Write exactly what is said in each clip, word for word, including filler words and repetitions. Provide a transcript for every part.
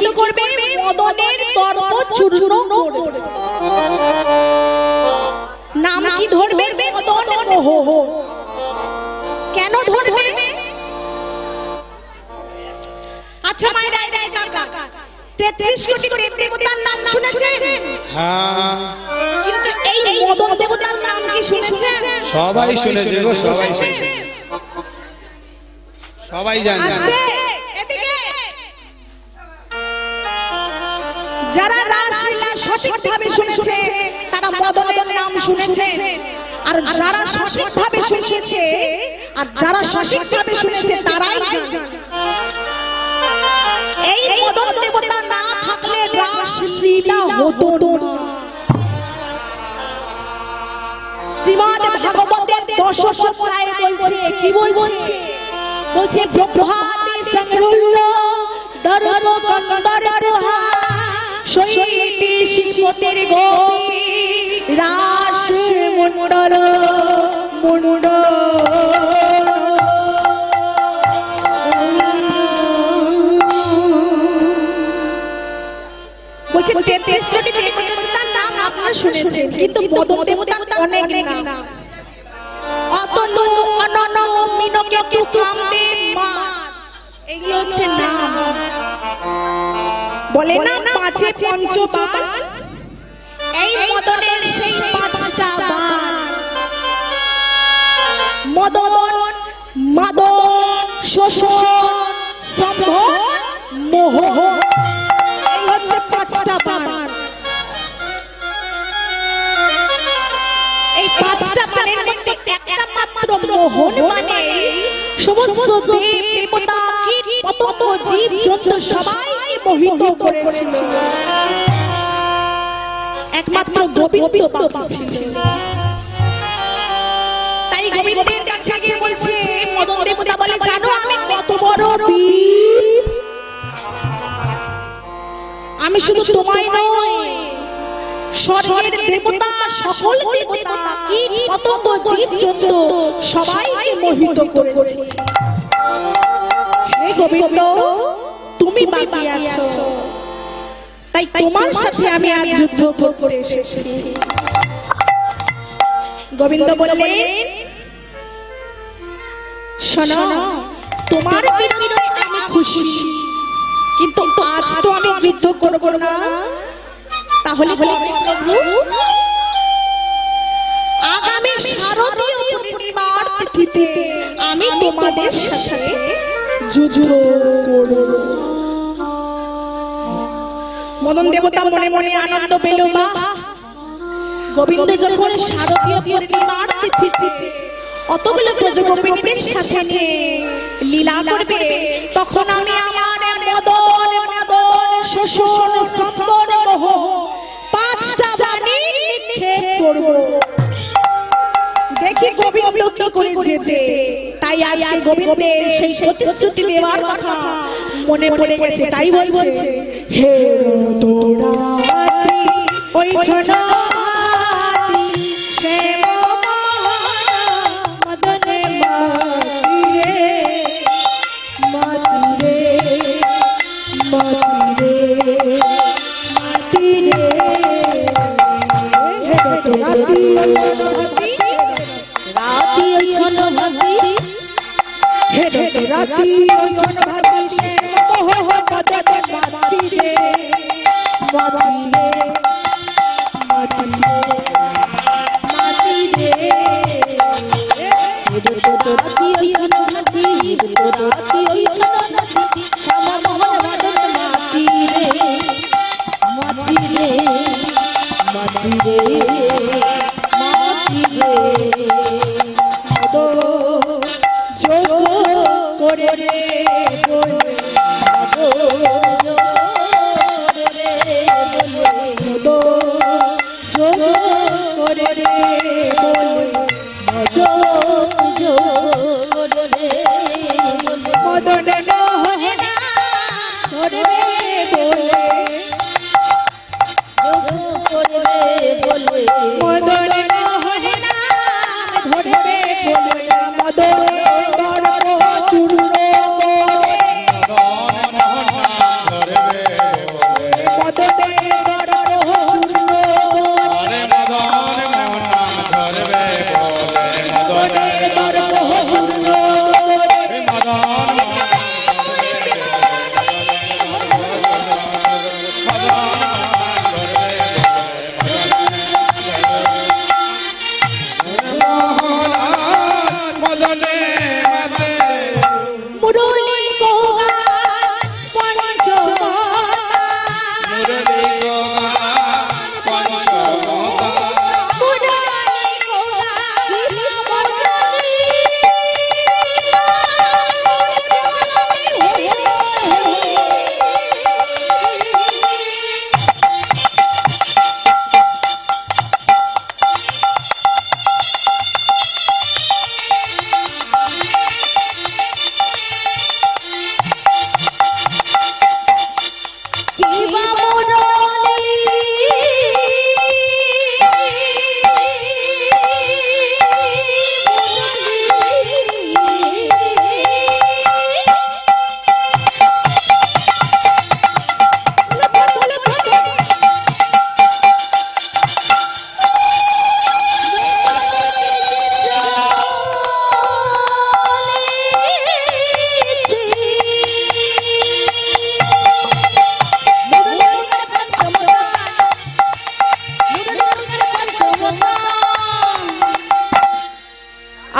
কি করবে মদনের দর্প চূর্ণ করবে নাম কি ধরবে মদন মোহ কেন ধরবে আচ্ছা মায়েরা এই কাকা তেত্রিশ কোটি দেবতার নাম শুনেছেন হ্যাঁ কিন্তু এই মদন দেবতার নাম কি শুনেছেন সবাই শুনেছে গো সবাই শুনেছে সবাই জানে এদিকে যারা রাসলীলা সঠিকভাবে শুনেছে তারা মদনের নাম শুনেছে আর যারা সঠিকভাবে শুনেছে আর যারা সঠিকভাবে শুনেছে তারাই জানে এই মদন দেবতা না থাকলে রাসলীলা হতো না শ্রীমদ্ ভাগবতের দশম অধ্যায় বলছে কি বলছে বলছে ব্রহ্মাদি সংরুল্ল দর্ব কন্দর রোহা সৈতি শিবতের গোপী রাস মণ্ডল মণ্ডল বলছে তেত্রিশ কোটি দেবতার নাম আপনারা শুনেছেন কিন্তু মদন দেবতার অনেক নাম অতনু অননু মিনকেতু কামদেব মান এগুলো হচ্ছে নাম বলে না পাঁচে পঞ্চবান এই মদনের সেই পাঁচটা বান মদন মাদন শোষণ স্তম্ভন মোহ এই হচ্ছে পাঁচটা বান এই পাঁচটা বানের মধ্যে একটা মাত্র মোহন মানে সমস্ত দেব দেবতা কীট পতঙ্গ জীব জন্তু সবাইকে মোহিত করেছিল একমাত্র গোবিন্দ বাকি ছিল তাই গোবিন্দের কাছে গিয়ে বলছে মদন দেবতা বলে জানো আমি কত বড় বীর আমি শুধু তোমায় নয় স্বর্গের দেবতা সকল দেবতা কীট পতঙ্গ জীব জন্তু সবাইকে মোহিত করেছি হে গোবিন্দ তুমি বাকি আছো তাই তোমার সাথে আমি আজ যুদ্ধ করতে এসেছি গোবিন্দ বললেন শোনো তোমার বিজয়ে আমি খুশি কিন্তু আজ তো আমি যুদ্ধ করব না তাহলে প্রভু আগামী শারদীয় পূর্ণিমার তিথিতে আমি তোমাদের সাথে যুদ্ধ করব মদন দেবতা মনে মনে আনন্দ পেল বা গোবিন্দ যখন শারদীয় পূর্ণিমার তিথিতে অতগুলো প্রজাপতিদের সাথে নিয়ে লীলা করবে তখন আমি আমার মদন মাদন শোষণ স্তম্ভন মোহ পাঁচটা বাণী নিক্ষেপ করব দেখি গোবিন্দ কি করেছে যে তাই আজকে গোবিন্দের সেই প্রতিশ্রুতি দেওয়ার কথা মনে পড়ে গেছে তাই বলছে হে তোরা ওই ছোড়া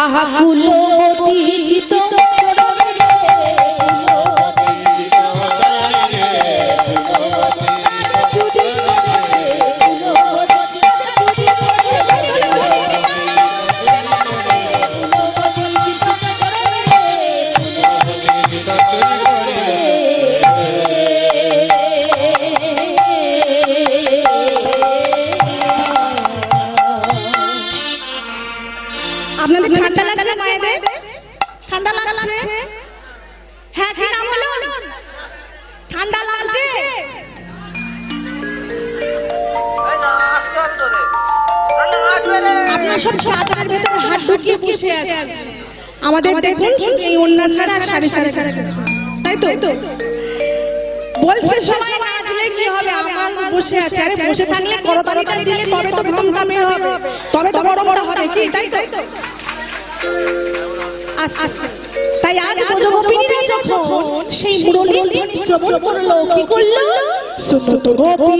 আহা কুলবতী চিত আপনাদের ঠান্ডা লাগছে মায়েদের? ঠান্ডা লাগছে? হ্যাঁ কি নাম বলুন? ঠান্ডা লাগছে? আপনারা সব চাদরের ভেতরে হাত ঢুকিয়ে বসে আছেন। আমাদের দেখুন এই ওড়না ছাড়া আর শাড়ি ছাড়া ছাড়া তাই তো? বলছে সবাই নাচলে কি হবে? আমার বসে আছে, আরে বসে থাকলে করতালিটা দিলে তবে তো ধমকামে হবে, তবে তো বড় বড় হবে কি তাই তো? তাই আজ ব্রজগোপিনীরা যখন সেই মুরলীর ধ্বনি শ্রবণ করলো, কি করলো? শুনো তো গোপী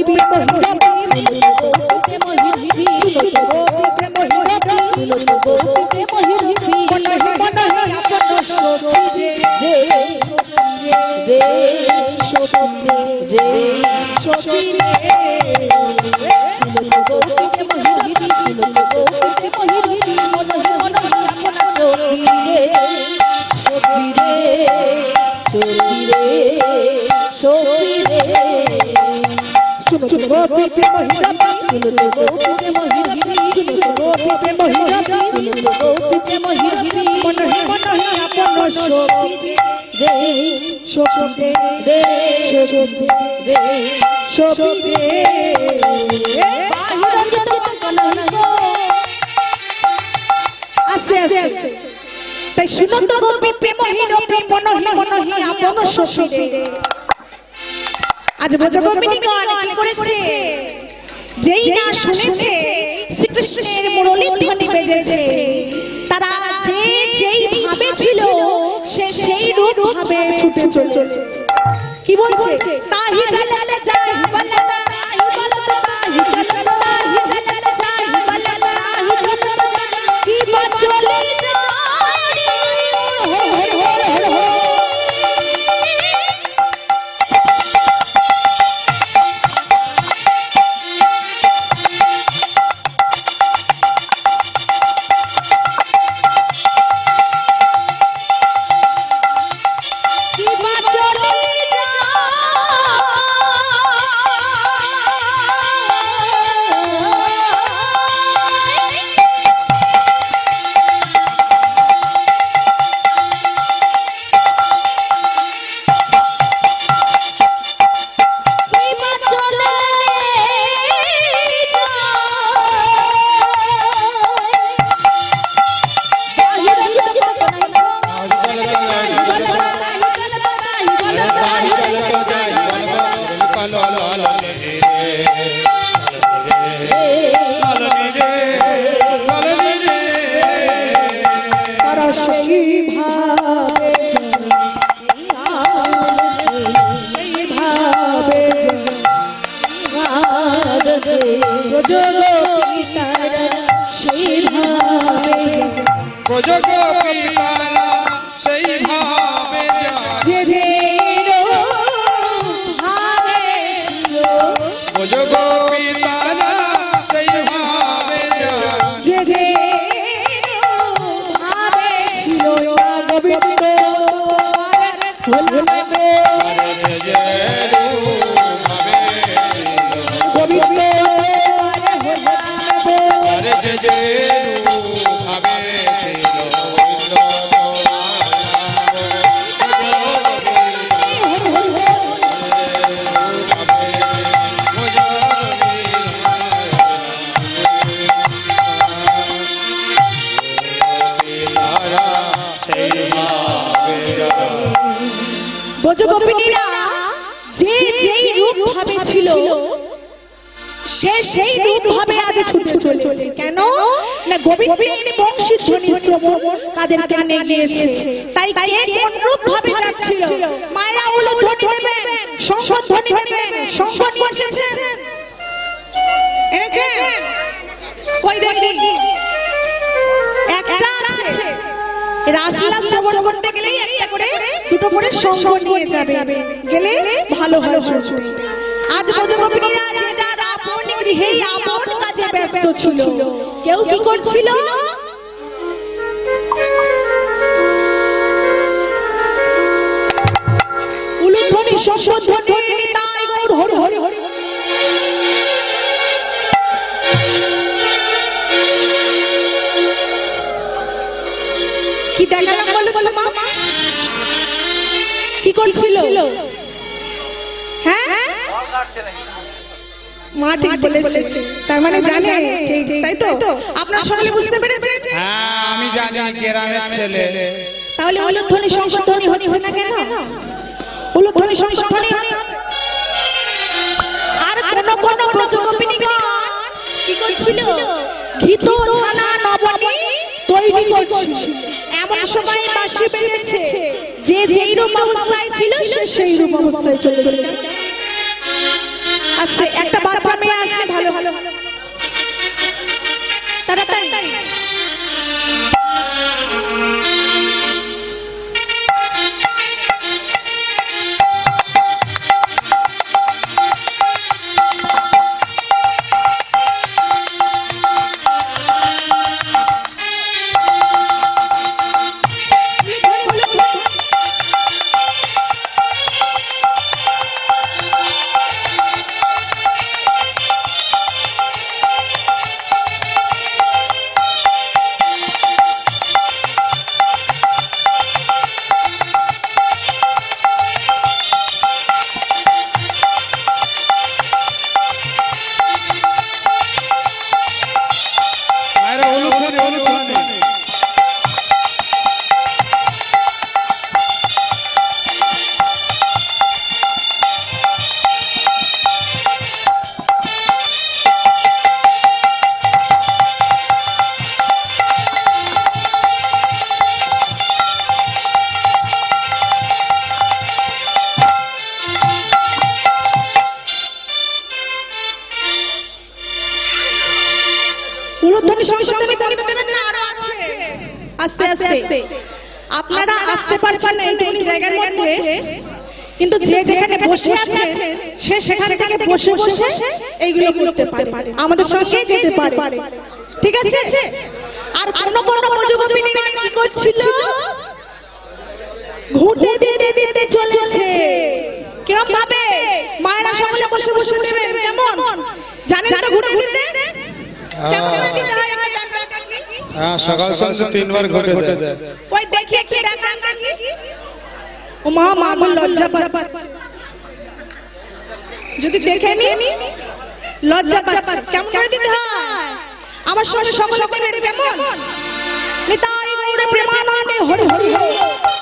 তাই শুনো তো গোপী প্রেমহীন মনহি মনহি আপন শশীরে। আজ ব্রজগোপিনীগণ কি করেছে? যেই না শুনেছে শ্রীকৃষ্ণের মুরলীর ধ্বনি বেজেছে, তারা যে যেই ভাবে ছিল সে সেই রূপ ভাবে ছুটে চলেছে। কি বলছে? তাহি জালালে যাই বলনা তাহি বলনা তাহি জালালে তাহি জালালে যাই বলনা তাহি জালালে কি বাচলে ব্রজগোপিনীরা যে যেই রূপ ভাবে ছিল সে সেই রূপ ভাবে আজ ছুটে চলেছে। কেন না গোবিন্দের বংশী ধ্বনি শ্রবণ তাদের কানে গিয়েছে। তাই কে কোন রূপ ভাবে যাচ্ছিল? মায়েরা উলু ধ্বনি দেবেন, শঙ্খ ধ্বনি দেবেন। শঙ্খ নিয়ে এসেছেন? এনেছেন? কই দেখি একটা আছে। রাসলীলা শ্রবণ করতে গেলেই একটা করে দুটো করে সঙ্গ নিয়ে যাবে, গেলে ভালো ভালো শুনবে। আজ ব্রজগোপিনীরা যে যার আপন গৃহেই আপন কাজে ব্যস্ত ছিল। কেউ কি করছিল? উলুধ্বনি শঙ্খধ্বনি নিতাই গৌর হরি হরি হরি। কি দেখালাম বলো বলো মা? কি করছিল? হ্যাঁ মা ঠিক বলেছে, তার মানে জানে, তাই তো? আপনারা সকলে বুঝতে পেরেছেন? হ্যাঁ আমি জানি গ্রামের ছেলে। তাহলে উলুধ্বনি শঙ্খধ্বনি হচ্ছে না কেন? উলুধ্বনি শঙ্খধ্বনি আর কোন কোন ব্রজগোপিনীগণ কি করছিল? ঘিত ছানা নবনী তৈরি করছিল। এমন সময় বাঁশি বেজেছে, যে যেই রূপ অবস্থায় ছিল সে সেই রূপ অবস্থায় চলে গেল। আচ্ছা একটা বাচ্চা মেয়ে আসলে ভালো ভালো তাড়াতাড়ি আস্তে আস্তে আপনারা আসতে পারছেন না এইটুকুনি জায়গার মধ্যে, কিন্তু যে যেখানে বসে আছে সে সেখান থেকে বসে বসে এইগুলো করতে পারে, আমাদের সঙ্গে যেতে পারে, ঠিক আছে? আর কোন কোন ব্রজগোপিনীরা কি করছিল? ঘুরতে দিতে দিতে চলেছে। কিরকম ভাবে? মায়েরা সকলে বসে বসে দেবেন, কেমন জানেন তো ঘুরতে দিতে কেমন করে দিতে হয়? হ্যাঁ সকাল সন্ধ্যা তিনবার ঘটে দেয়। ওই দেখি একটু দেখান দেখি। ও মা মা আমার লজ্জা পাচ্ছে, যদি দেখে নি লজ্জা পাচ্ছে। কেমন করে দিতে হয়? আমার সঙ্গে সকলে করে কেমন? নিতাই গৌর প্রেমানন্দে হরি হরি হরি।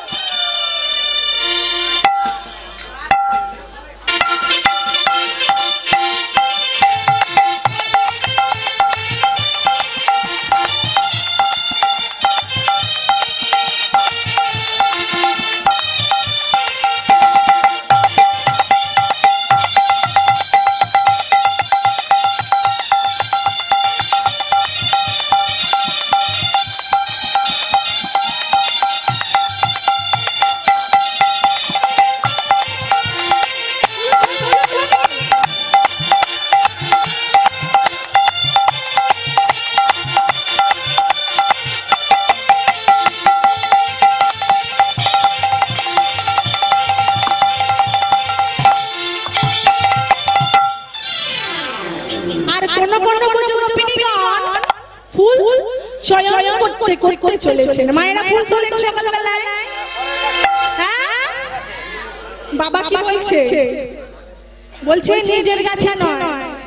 করতে চলেছেন মায়েরা ফুল তোলেন সকালবেলায়। হ্যাঁ বাবা কি বলছে? বলছে নিজের গাছে নয়।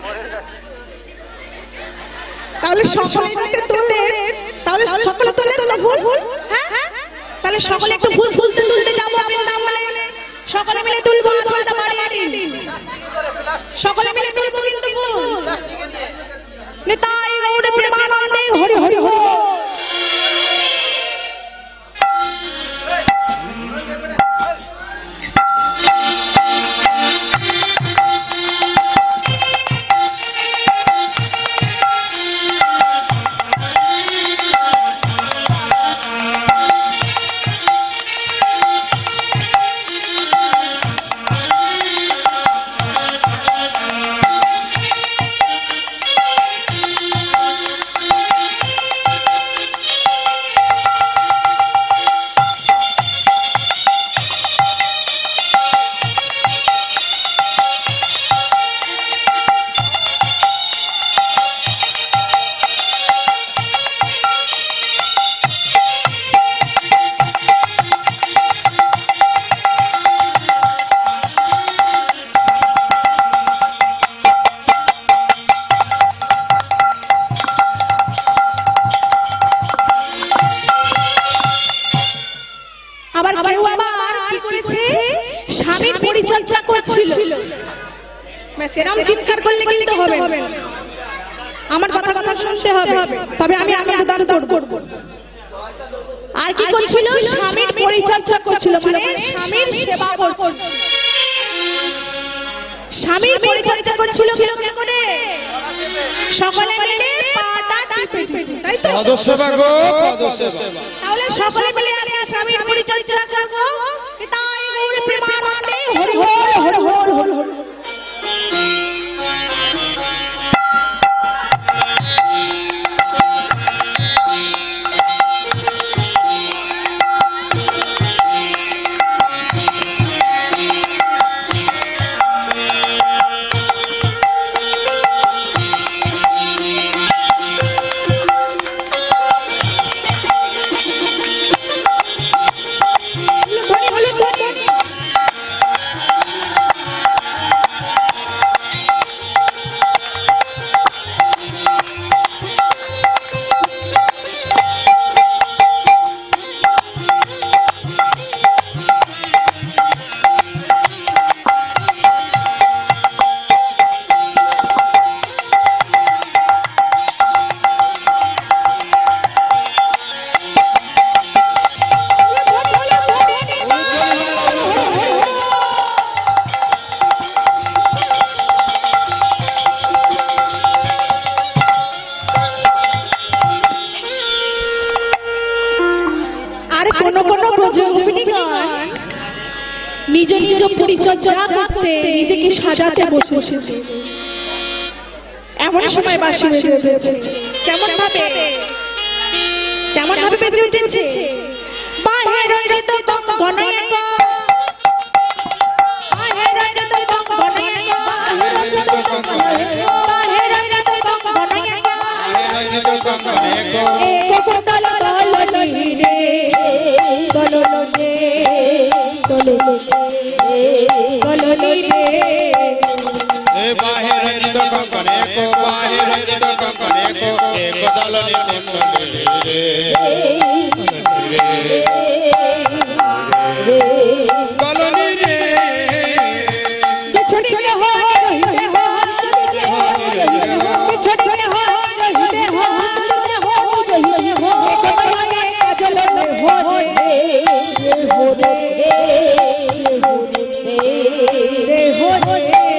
তাহলে সকলে যদি তোলে, তাহলে সকলে তোলে তোলে ফুল। হ্যাঁ তাহলে সকলে একটু ফুল তুলতে তুলতে যাবো বৃন্দাবনে, সকলে মিলে তুলবো। আঁচলটা বাড়িয়ে দিন, সকলে মিলে তুলবো কিন্তু ফুল। নিতাই গৌর প্রেমানন্দে হরি হরি হরি। আবার কেউ আবার কি করেছে স্বামীর পরিচর্যা করছিল সেরকম চিৎকার করলে কিন্তু হবে না আমার কথা কথা শুনতে হবে তবে আমি আমি দান করব আর কি করছিল স্বামীর পরিচর্যা করছিল মানে স্বামীর সেবা করছিল স্বামীর পরিচর্যা করছিল কি করে সকলে মিলে পাটা টিপে টিপে তাই তো পদসেবা গো পদসেবা তাহলে সকলে মিলে আগে স্বামীর পরিচর্যা করব তাই গৌর প্রেমানন্দে হরি হরি হরি হরি হরি নিজ নিজ পরিচর্যা করতে নিজেকে সাজাতে বসেছে এমন সময় বাঁশি বেজে উঠেছে কেমন ভাবে কেমন ভাবে বেজে উঠেছে বাহির হইতে তো গনয়ে গো বাহির হইতে তো গনয়ে গো বাহির হইতে তো গনয়ে গো বাহির হইতে তো গনয়ে গো এ কোটল দলনি রে দলনি দলনি রে এ বাহির হইতে তো গনয়ে গো বাহির হইতে তো গনয়ে গো এক দলনি কোটল রে দলনি রে छोटे छोटे हो रहे हो छोटे छोटे हो रहे हो एक बड़े काजल में हो रे हो रे रे हो रे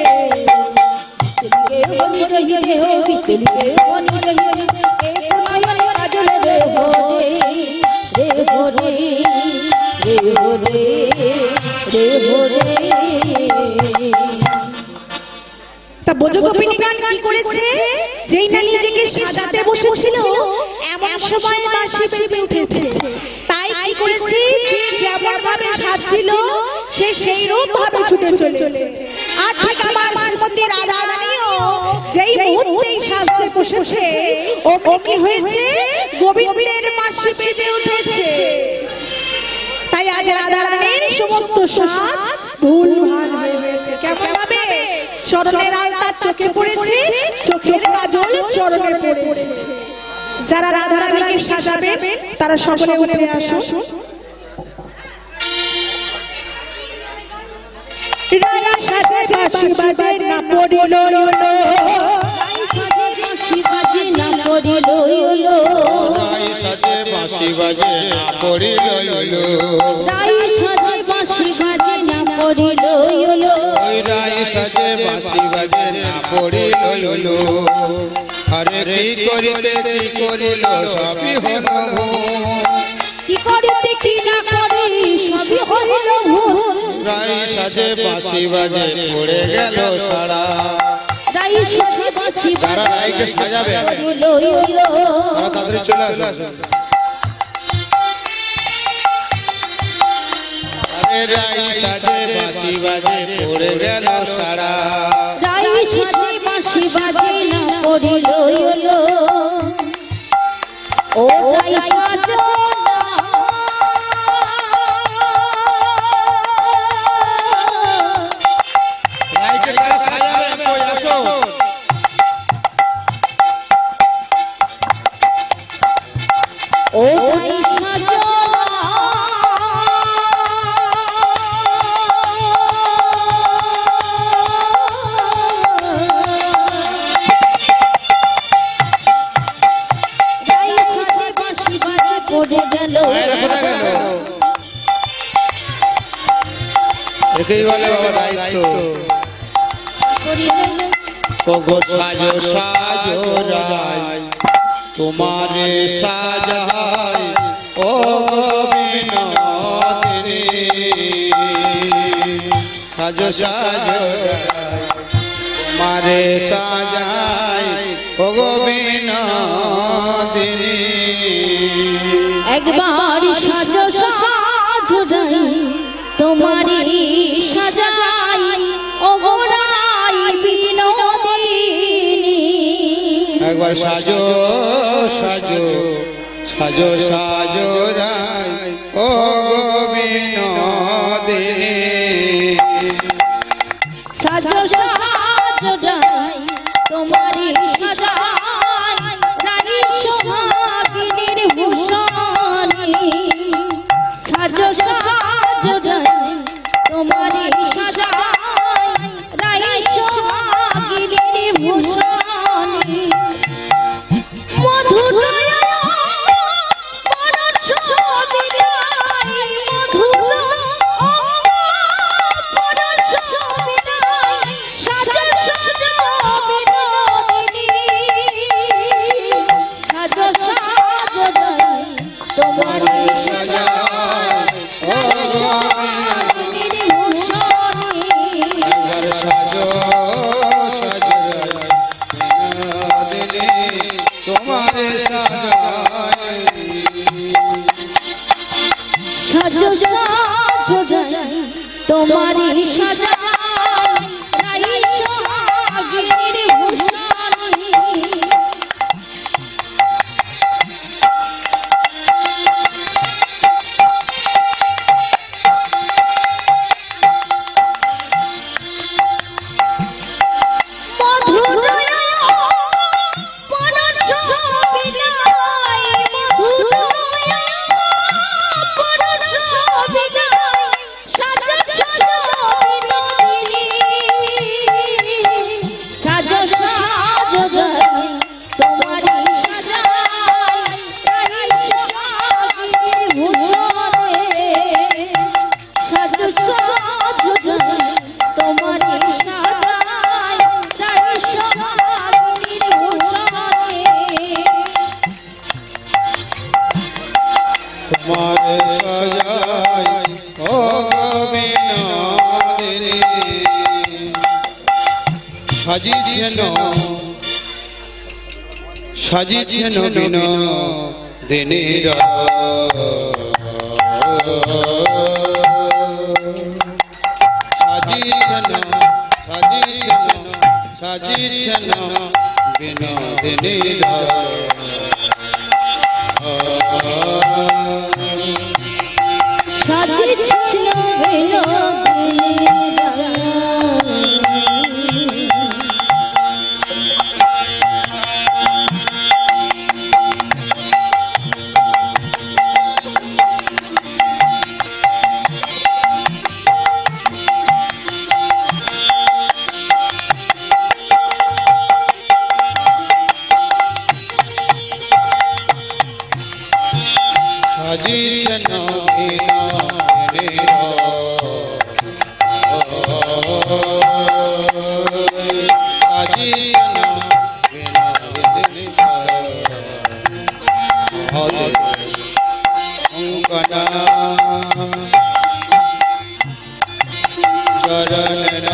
के बनी रही हो बिचली के बनी रही एक बड़े काजल में हो रे रे हो रे रे हो रे रे हो रे তা বোঝো গোপিনী গান কি করেছে যেই না নিজেকে সাজাতে বসেছিল এমন সময় বাঁশি বেজে উঠেছে তাই কি করেছে যে যেমন ভাবে সাজছিল সে সেই রূপ ভাবে ছুটে চলেছে আর ঠিক আমার শ্রীমতী রাধা রানীও যেই মুহূর্তেই সাজতে বসেছে ও কি হয়েছে গোবিন্দের বাঁশি বেজে উঠেছে তাই আজ রাধা রানীর সমস্ত সাজ ভুলভাল হয়ে গেছে কেমন ভাবে চরণের আলতা চোখে পড়েছে চোখের কাজল চরণে পড়েছে যারা রাধা রানীকে সাজাবে তারা সকলে উঠে আসুন রাধা সাজে বাঁশি বাজে না পড়িল বাঁশি বাজে না পড়িল রাই সাজে বাঁশি বাজে না পড়িল রাই সাজে বাঁশি বাজে না পড়িল ওই রাই সাজে বাঁশি বাজে না পড়িল আরে কি করিতে কি করিল সবই হল কি করিতে কি না করি সবই হইল ভুল রাই সাজে বাঁশি বাজে পড়ে গেল সারা রাই সাজে বাঁশি যারা রাইকে সাজাবে তারা তাদের চলে আসে আরে রাই সাজে বাঁশি বাজে পড়ে গেল সারা রাই সাজে বাঁশি বাজে না পড়িল ও রাই সাজে রাইকে কারা সাজাবে কই আসো ও রাই সাজে পড়ে গেল মায়েরা কোথায় গেল? একেই বলে বাবা দায়িত্ব। ওগো সাজো সাজো রায় তোমারে সাজাই ও বিনোদিনী সাজো সাজো তোমারে সাজাই ও বিনোদিনী একবার সাজো সাজো রাই তোমারে সাজাই ওগো রাই বিনোদিনী একবার সাজো সাজো সাজো সাজো রাই ও বিনোদিনী সাজো সাজো রাই তোমারে সাজাই রানী সোহাগিনীর ভূষণী সাজো সাজো রাই তোমারে সাজাই রানী সোহাগিনীর ভূষণী মধুর সাজো সাজো রাই তোমারে সাজাই রাই সোহাগিনীর ভূষণী তোমারে সাজাই ও বিনোদিনী সাজিছেন সাজিছেন বিনোদিনীর সাজিছেন সাজিছেন সাজিছেন বিনোদিনীর সাজিছিল সাজিছেন বিনোদিনীর সাজিছেন বিনোদিনীর অঙ্কনা চরণ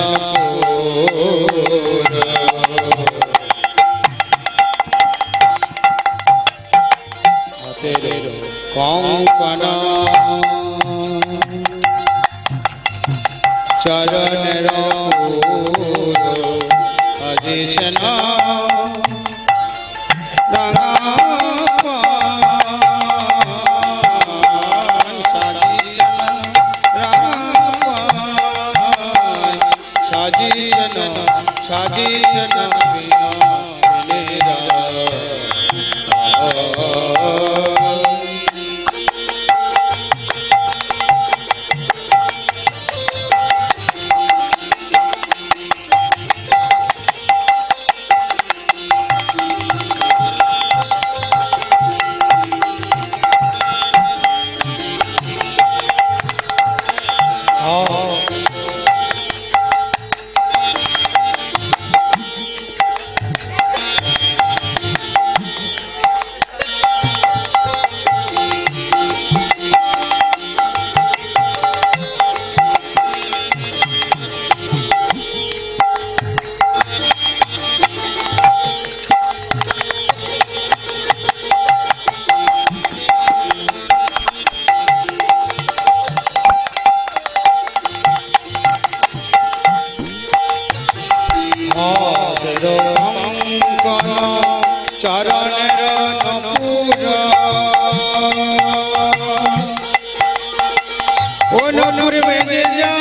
হাতের কঙ্কনা চরণের সাজিছেন রাঙা সাজিছেন রাঙা সাজিছেন সাজিছেন বিনোদিনীরা ও নূর বেজে যা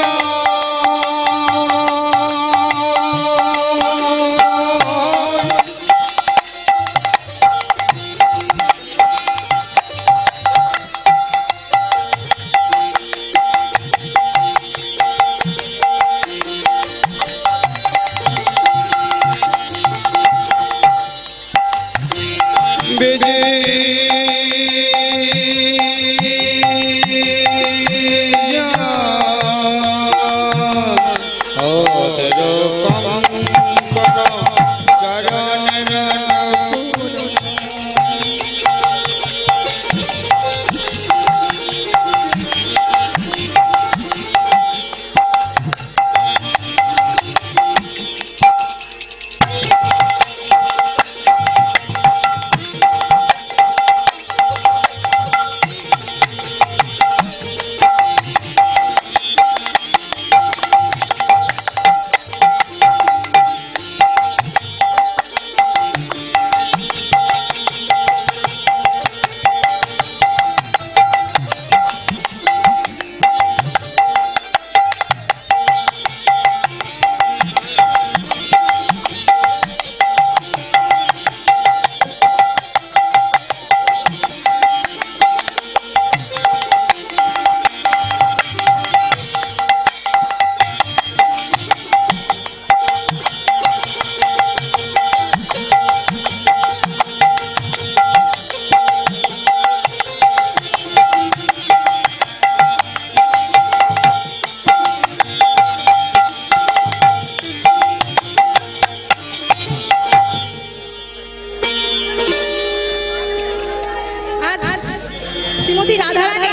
শ্রীমতী রাধারানী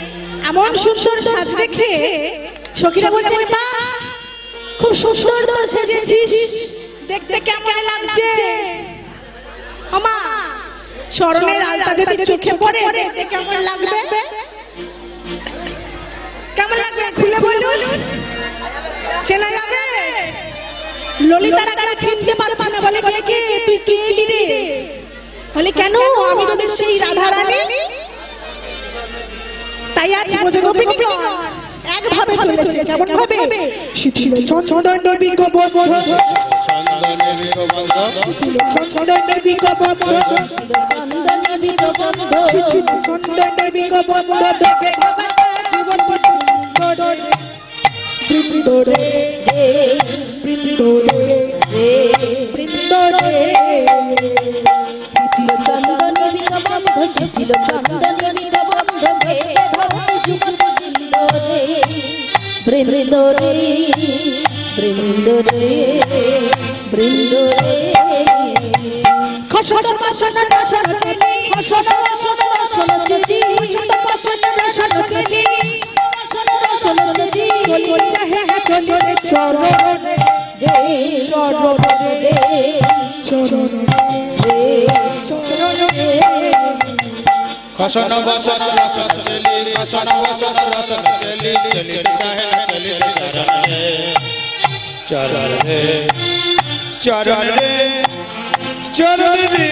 এমন সুন্দর সাজ দেখে সখীরা বলছে মা খুব সুন্দর তো সেজেছিস, দেখতে কেমন লাগছে। মা স্মরণের আলতা যদি চোখে পড়ে দেখতে কেমন লাগবে? কেমন লাগবে খুলে বলুন, চেনা যাবে? ললিতারা কারা চিনতে পারছে না, বলে কে কে তুই কে এলি রে? বলে কেন আমি তোদের সেই রাধারানী। তাই আজ ব্রজগোপিনী একভাবে চলেছে, কেমন ভাবে? শিথিল চন্দনে বিকবন্ধ, চন্দনে বিকবন্ধ, শিথিল চন্দনে বিকবন্ধ, চন্দনে বিকবন্ধ, শিথিল চন্দনে বিকবন্ধ, দেখে জীবন বৃন্দরে বৃন্দরে বৃন্দরে বৃন্দরে শিথিল চন্দনে বিকবন্ধ, শিথিল চন্দনে বিকবন্ধ, বৃন্দরে বৃন্দরে বৃন্দরে খসন খসন রসন চেনি, খসন খসন রসন চেনি, খসন খসন রসন চেনি, রসন রসন চেনি, চলি চাহে চলি চরণে দে চরণে দে চরণে চরণে খসন বসন রসন চলি, খসন বসন রসন চলি, চলিতে চাহে না চলিতে চরণ রে চরণ রে চরণ রে।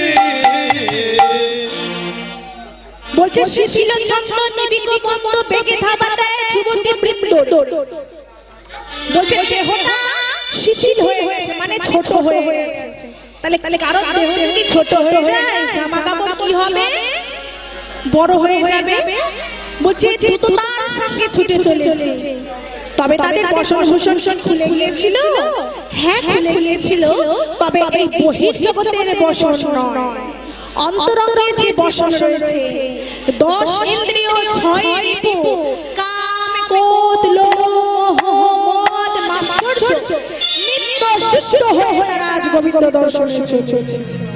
বলছে শিশিল চন্দনে বিকবন্ধ, বেগে ধাবা দেয় যুবতী বৃন্দরে। বলছে দেহটা শিথিল হয়ে হয়েছে, মানে ছোট হয়ে হয়েছে। তাহলে তাহলে কারো দেহ যদি ছোট হয়ে যায় জামা কাপড় কি হবে? বড় হয়ে যাবে। বলছে তো তার সঙ্গে ছুটে চলেছে, তবে তাদের বসন ভূষণ খুলে গিয়েছিল। হ্যাঁ খুলে গিয়েছিল, তবে এই বহির্জগতের বসন নয়, অন্তরঙ্গে যে বসন রয়েছে। দশ ইন্দ্রিয়, ছয় রিপু, কাম, ক্রোধ, লোভ, মোহ, মদ, মাৎসর্য নিত্য সিদ্ধ হয়ে রাজ গোবিন্দ দর্শনে চলেছে।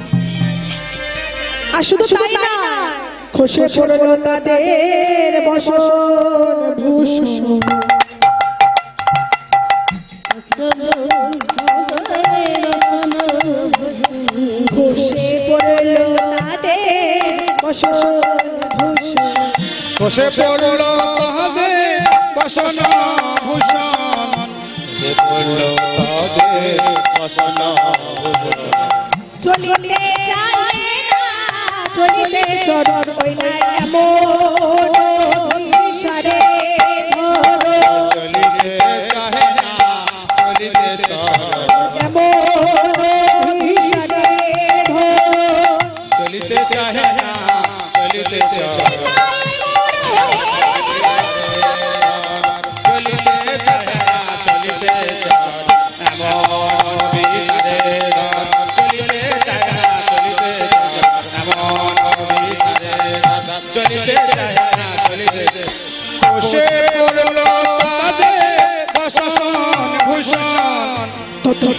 আর শুধু তাই না, খসে পড়ল তাদের বসন ভূষণ। খসে পড়ল তাদের বসন ভূষণ, খসে পড়ল তাদের বসন ভূষণ, খসে পড়ল তাদের বসন ভূষণ। চলিতে চায় না, চলিতে চরণ হইল এমন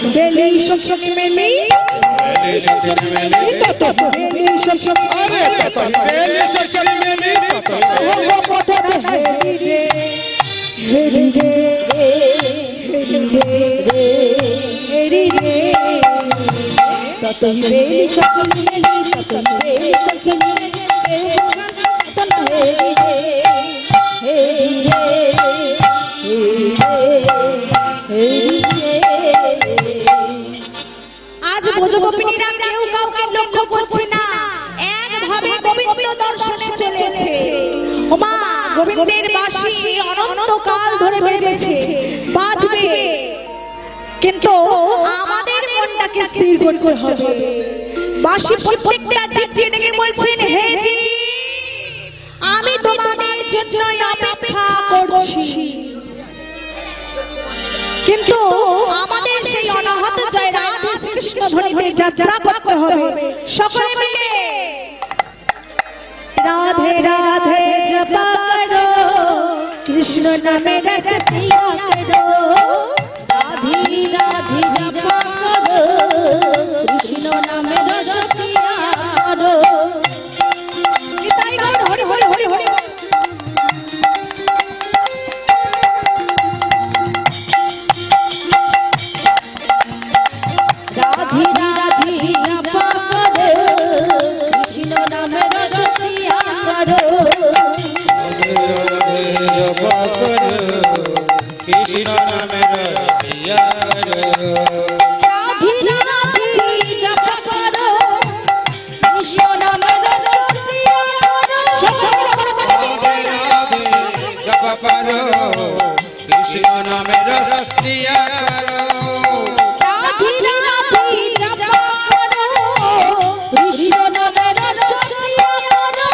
বেলি সখী মেলি বেলি সখী মেলি তত বেলি সখী আরে তত বেলি সখী মেলি তত বেলি কত হেরি রে হেরি রে হেরি রে হেরি রে তত বেলি সখী মেলি তত বেলি সখী মেলি তত হেরি রে হেরি রে হেরি রে আজ ভোজগোপিনীরা কেউ কাউকে লক্ষ্য করছে না, একভাবে গোবিন্দ দর্শনে চলেছে। ওমা গোবিন্দের বাঁশি অনন্তকাল ধরে বেজেছে, বাজবে, কিন্তু আমাদের মনটাকে স্থির করতে হবে। বাঁশি প্রত্যেকটা চিঠি ডেকে বলছেন, হে জি আমি তোমাদের জন্য অপেক্ষা করছি। কিন্তু আমাদের সেই অনাহত জয় রাধা কৃষ্ণ ধ্বনিতে যাত্রা করতে হবে। সকলে মিলে রাধে রাধে জপা করো, কৃষ্ণ নামে রস পিয়া করো। রাধে রাধে জপা করো, কৃষ্ণ নামে রস পিয়া করো। নিতাই গৌর হরি হরি হরি হরি। রাধে রাধে জপা করো, কৃষ্ণ নামে রস পিয়া করো। জপা করো কৃষ্ণ নামের পিয়া করো। রাধে রাধে জপা করো, কৃষ্ণ নামে রস পিয়া করো। রাধে রাধে জপা করো কৃষ্ণ নামের রস পিয়া করো। রাধে রাধে জপা করো, কৃষ্ণ নামে রস পিয়া করো।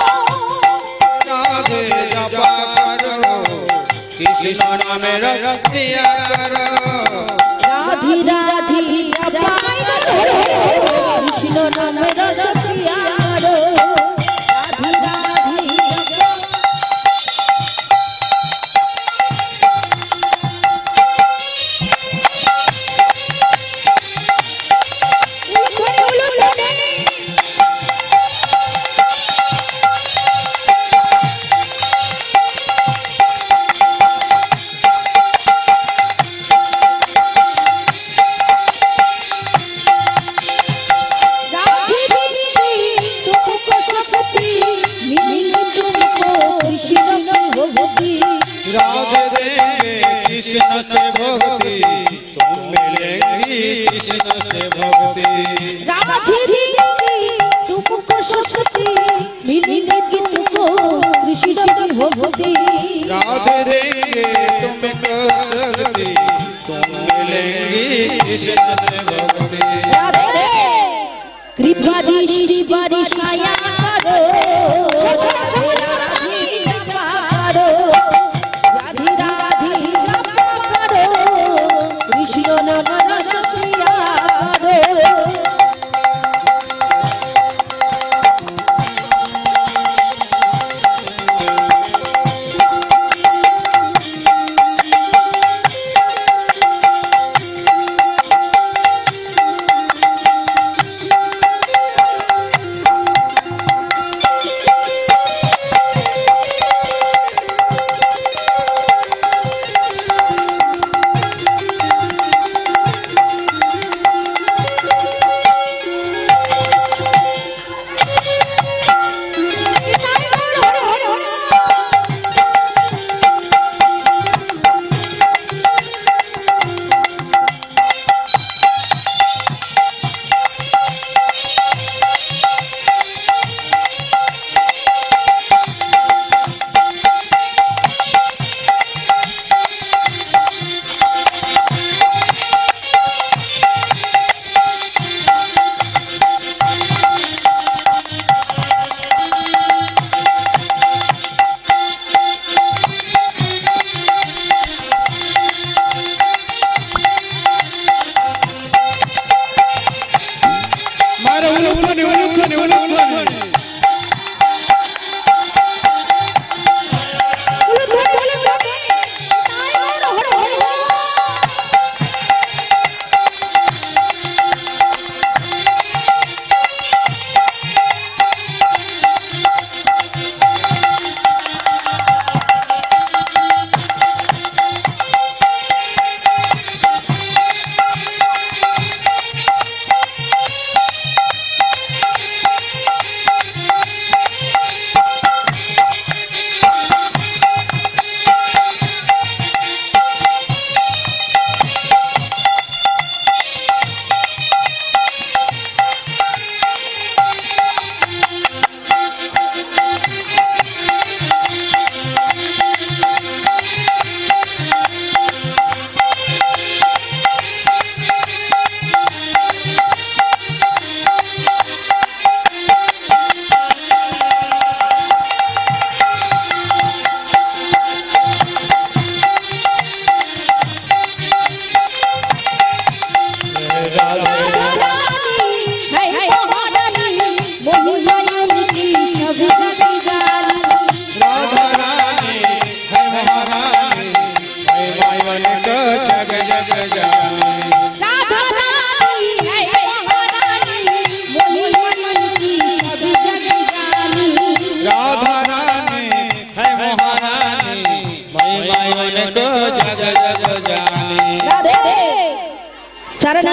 রাধে জপা করো কৃষ্ণ নামের রস পিয়া করো। রাধে রাধে জপা করো, কৃষ্ণ নামে রস পিয়া করো। রাধে রাধে জপা राधे दीदी तुमको शक्ति मिली तुमको कृष्ण में भक्ति। राधे देंगे कृष्ण से भक्ति तुम मिलेंगी कृष्ण से भक्ति। राधे दीदी तुमको शक्ति मिली तुमको कृष्ण में भक्ति। राधे देंगे तुमको शक्ति तुम मिलेंगी कृष्ण से भक्ति। राधे कृपा दृष्टि बरसाया करो, राधे जपा करो। राधे राधे जपा करो, कृष्ण नाम रस पिया करो।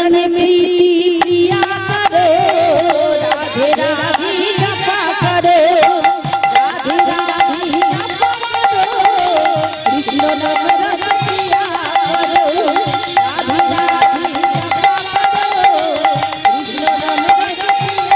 शरण में प्रीति प्रिया करो राधे राधे जपा करो राधे राधे जपा करो कृष्ण नाम रसिया करो राधे राधे जपा करो कृष्ण नाम रसिया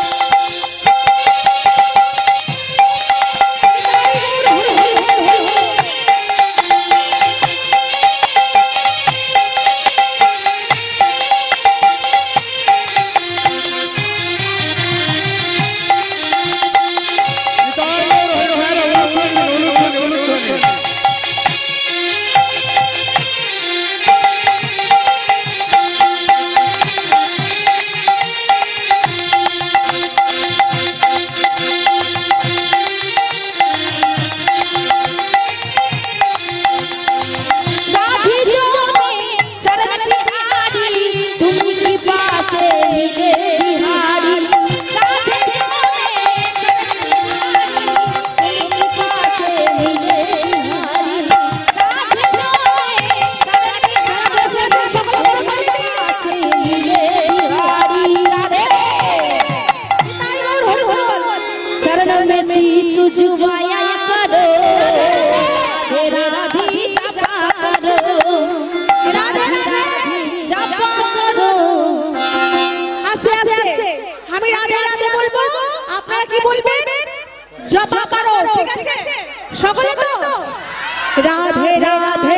राधे राधे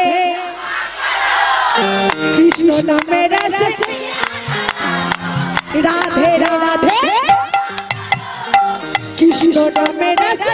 कृष्ण नाम राधे राधे कृष्ण नाम राधे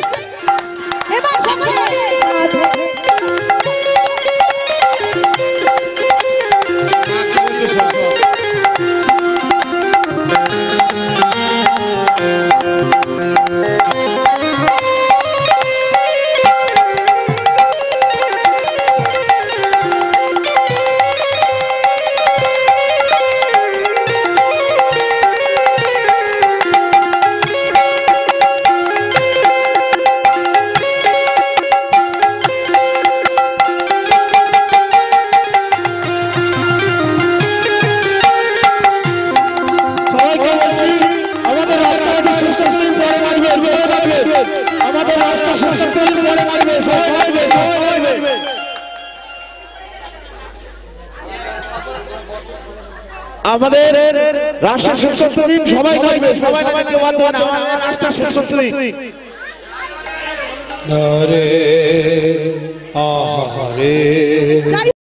আমাদের রাষ্ট্র শেষ করতে দিন সবাই থাকবে সবাই থাকতে বাধ্য না আমাদের রাষ্ট্র শেষ করতে দিন হরে আহরে